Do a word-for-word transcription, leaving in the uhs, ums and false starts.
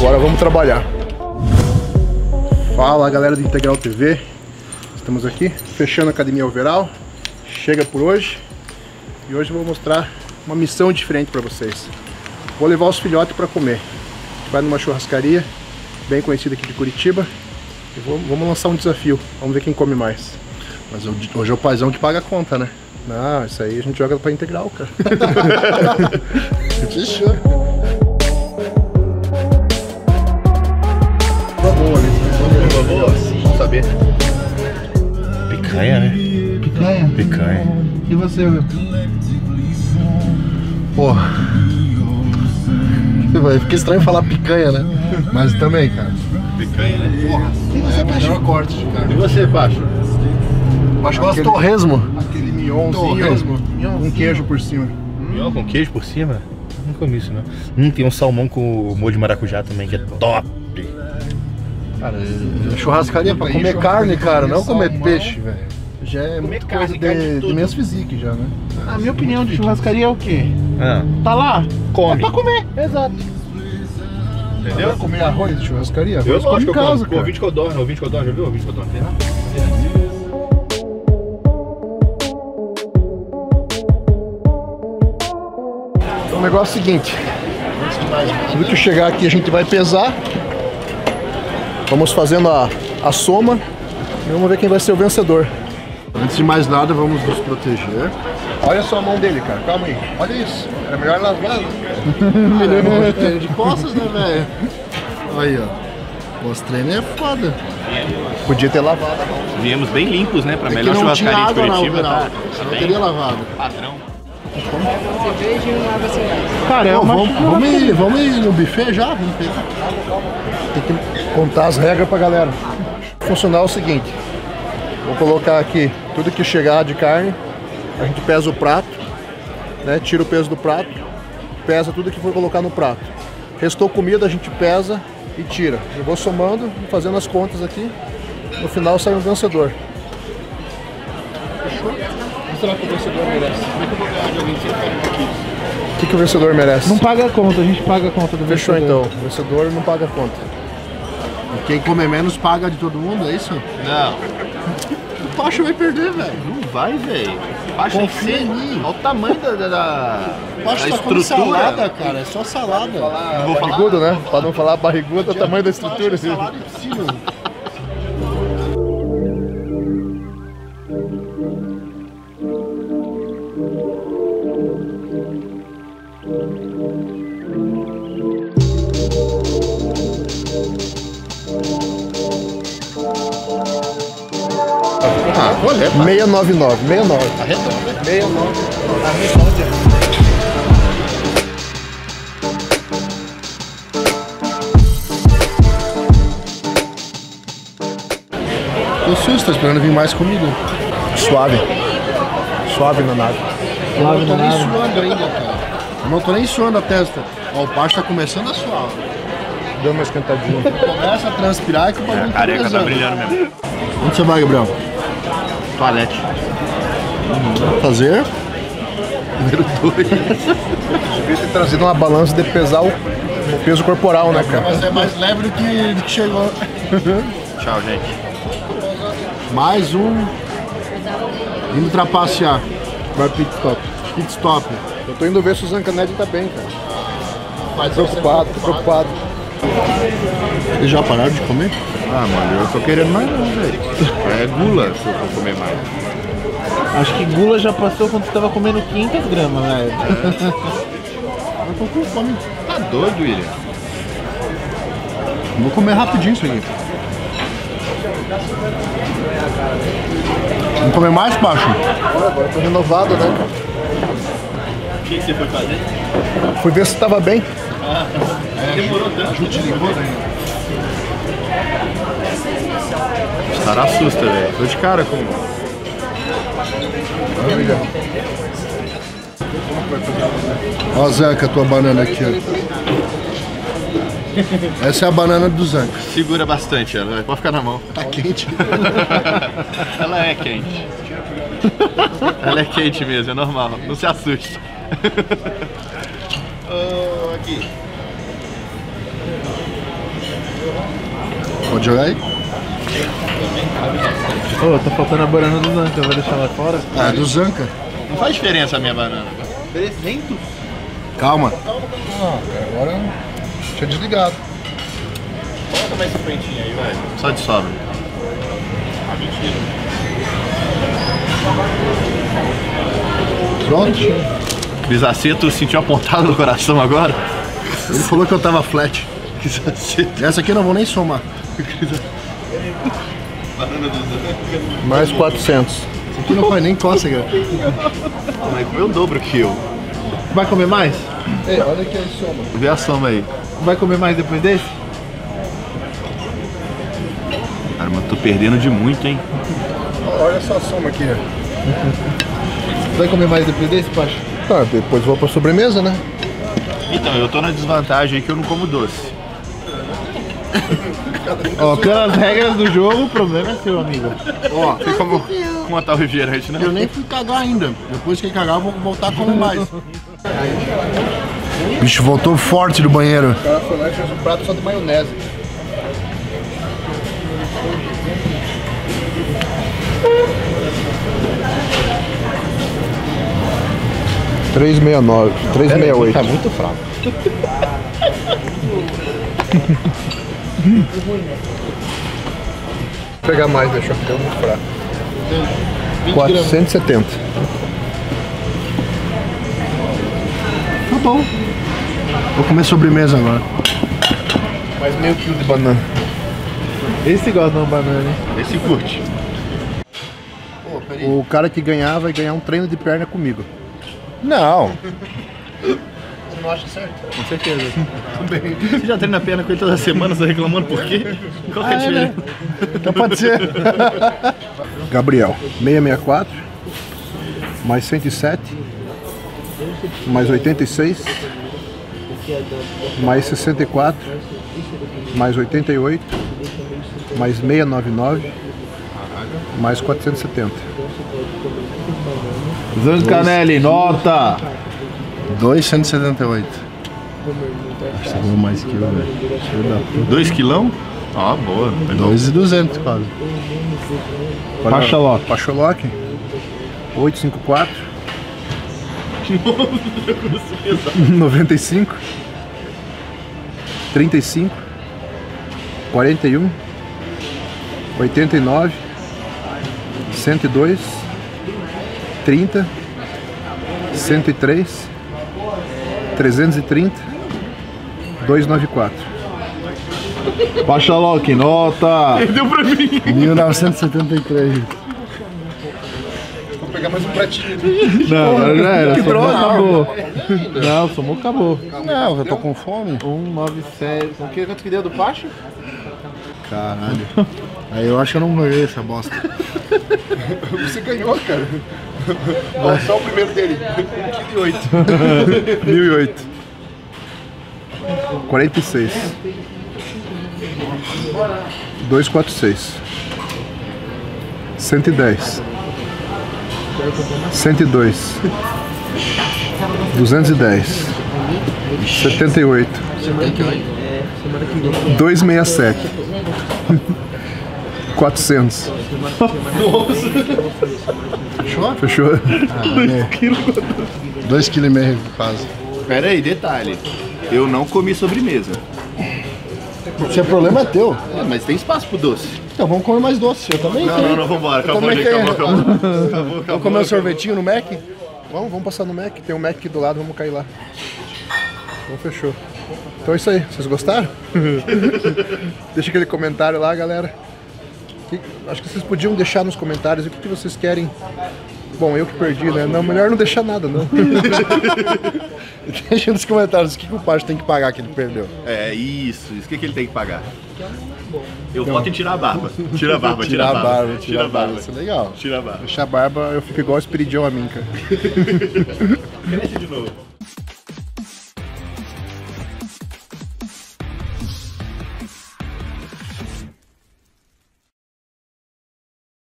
Agora vamos trabalhar. Fala galera do Integral T V. Estamos aqui fechando a Academia Overall. Chega por hoje. E hoje eu vou mostrar uma missão diferente para vocês. Vou levar os filhotes para comer. A gente vai numa churrascaria bem conhecida aqui de Curitiba. E vou, vamos lançar um desafio. Vamos ver quem come mais. Mas hoje é o paizão que paga a conta, né? Não, isso aí a gente joga pra Integral, cara. Fechou. Boa, boa, boa. Vamos saber. Picanha, né? Picanha? Picanha. E você, meu? Porra. Fica estranho falar picanha, né? Mas também, cara. Picanha, né? Porra. E você, é, Pacho? Corte de carne. E você, Pacho? Pacho gosta de torresmo. Aquele mignonzinho com queijo por cima. Mignon com queijo por cima? Não comi isso, não. Hum, tem um salmão com molho de maracujá também, que é top. Cara, churrascaria pra comer carne, cara, não comer peixe, velho. Já é muito coisa de, de menos physique já, né? A minha opinião de churrascaria é o quê? Ah. Tá lá? Come. É pra comer, exato. Entendeu? Pra comer arroz de churrascaria? Eu arroz come em casa, o cara. ouvinte codorna, o ouvinte codorna, já viu o ouvinte codorna? Tem lá? Então, o negócio é o seguinte. Tudo que chegar aqui a gente vai pesar. Vamos fazendo a, a soma e vamos ver quem vai ser o vencedor. Antes de mais nada, vamos nos proteger. Olha só a mão dele, cara. Calma aí. Olha isso. Era melhor lavar. Melhor treino de costas, né, velho? Aí, ó. Os treinos é foda. Podia ter lavado a mão. Viemos bem limpos, né? Pra É melhor churrascaria de Curitiba. Tá? Eu não teria lavado. Padrão. Cerveja e uma água sem gás. Caramba, Vamos, vamos, ir, vamos ir no buffet já? Vamos pegar. Tem que contar as regras pra galera. Funcionar é o seguinte. Vou colocar aqui tudo que chegar de carne. A gente pesa o prato, né? Tira o peso do prato, pesa tudo que for colocar no prato. Restou comida, a gente pesa e tira. Eu vou somando, fazendo as contas aqui. No final sai um vencedor. Fechou? Será que o vencedor merece? Como é que eu vou ganhar de alguém que aqui? O que, que o vencedor merece? Não paga a conta, a gente paga a conta do Fechou vencedor. então, o vencedor não paga a conta. E quem come menos paga de todo mundo, é isso? Não. O Pacho vai perder, velho. Não vai, velho. Pacho tem que Confia ser. em mim. Olha o tamanho da, da, da, O Pacho da tá com estrutura. salada, cara, é só salada. Não vou falar. Barrigudo, né? Pra não falar barrigudo, é o tamanho da estrutura. Salada em cima. Ah, olha. seiscentos e noventa e nove, sessenta e nove. Arredonda. sessenta e nove. Tô susto, tô esperando vir mais comida. Suave. Suave na nave. Suave Eu não tô na nem nave. suando ainda, cara. Eu não tô nem suando a testa. Ó, o Pacho tá começando a suar. Deu uma esquentadinha. Começa a transpirar e que o bagulho A tá careca tá pesando. brilhando mesmo. Onde você vai, Gabriel? Toalete. Fazer? Número dois. Devia ter trazido uma balança de pesar o, o peso corporal, né, cara? Mas é mais leve do que, do que chegou. Tchau, gente. Mais um. Indo trapacear. Vai pit stop. Pit stop. Eu tô indo ver se o Zancanelli tá bem, cara. Mas preocupado, tô preocupado. Vocês já pararam de comer? Ah, mano, eu tô querendo mais não, velho. É gula se eu for comer mais. Acho que gula já passou quando você tava comendo quinhentas gramas, velho. Eu tô com fome. Tá doido, William? Vou comer rapidinho isso aqui. Vamos comer mais, Pacho? Agora tô renovado, né? O que, que você foi fazer? Fui ver se tava bem. Ah, é, demorou tanto. A gente ligou, né? Os caras assustam, velho. Tô de cara com. Ó, Zanca, a tua banana aqui, ó. Essa é a banana do Zanca. Segura bastante ela, pode ficar na mão. Tá quente. Ela é quente. Ela é quente mesmo, é normal. Não se assuste. Oh, aqui. Pode jogar aí? Ô, tá faltando a banana do Zanca, vai deixar lá fora? Ah, do Zanca. Não faz diferença a minha banana. trezentos? Calma. Ah, agora tinha desligado. Coloca mais cinquentinha aí, vai. Só de sobra. Ah, mentira. Pronto. Bisaceto sentiu a pontada no coração agora? Ele falou que eu tava flat. Essa aqui eu não vou nem somar. Mais quatrocentos. Isso aqui não faz nem cócega. Vai comer o dobro que eu. Vai comer mais? Ei, olha aqui a soma. Vê a soma aí. Vai comer mais depois desse? Cara, mas tô perdendo de muito, hein? Olha só a soma aqui. Vai comer mais depois desse, Pacho? Tá, depois vou pra sobremesa, né? Então, eu tô na desvantagem aí que eu não como doce. Ó, pelas regras do jogo, o problema é seu, amigo. Ó, Você como com a tal refrigerante, né? eu nem fui cagar ainda. Depois que cagar, eu vou voltar como mais. O bicho voltou forte do banheiro. O cara foi lá e fez um prato só de maionese. três sessenta e nove, três sessenta e oito. Tá muito fraco. Vou pegar mais, deixa eu ficar muito fraco. quatrocentos e setenta. Tá bom. Vou comer sobremesa agora. Mais meio quilo de banana. Esse gosta de uma banana, hein? Esse curte. O cara que ganhar vai ganhar um treino de perna comigo. Não. Você não acha certo? Com certeza. Você já treina a perna com ele toda semana, você reclamando por quê? Qual que é a Ah, é, diferença? né? Então pode ser. Gabriel, seiscentos e sessenta e quatro, mais cento e sete, mais oitenta e seis, mais sessenta e quatro, mais oitenta e oito, mais seiscentos e noventa e nove, mais quatrocentos e setenta. Zancanelli, nota! duzentos e setenta e oito. Acho que você ganhou mais que eu, velho. Dois quilão? Ah, boa. dois e duzentos quase. Pachaloc. Pachaloc. oitocentos e cinquenta e quatro. noventa e cinco. trinta e cinco. quarenta e um. oitenta e nove. cento e dois. trinta. cento e três. trezentos e trinta. duzentos e noventa e quatro. Pachaloc, nota! Deu pra mim. mil novecentos e setenta e três. Vou pegar mais um pratinho. Não, agora já era, somou, droga. acabou. Não, somou, acabou. Não, eu tô com fome. um, nove, sete. O que quanto que deu do Pacho? Caralho. Aí eu acho que eu não ganhei essa bosta. Você ganhou, cara. Olha só o primeiro dele. um vírgula oito. mil e oito. quarenta e seis. duzentos e quarenta e seis. cento e dez. cento e dois. duzentos e dez. setenta e oito. duzentos e sessenta e sete. quatrocentos. Fechou? Fechou. dois quilos e meio quase. Pera aí, detalhe. Eu não comi sobremesa. Se é problema é teu. É, mas tem espaço pro doce. Então vamos comer mais doce. Eu também Não, tenho. não, não, vambora. Acabou, também gente. Acabou, tenho. acabou. Acabou, acabou. Vamos comer um sorvetinho no Mac? Vamos, vamos passar no Mac. Tem um Mac aqui do lado, vamos cair lá. Então fechou. Então é isso aí. Vocês gostaram? Deixa aquele comentário lá, galera. E acho que vocês podiam deixar nos comentários o que vocês querem. Bom, eu que perdi, né? Não, melhor não deixar nada, não. Deixa nos comentários o que, que o Pacho tem que pagar que ele perdeu. É, isso. Isso. O que, que ele tem que pagar? Eu voto em tirar a barba. Tira a barba, tira a barba. Tira a barba. Isso é legal. Tira a barba. Deixar a barba, eu fico igual o Espiridião a mim, cara. Cresce de novo.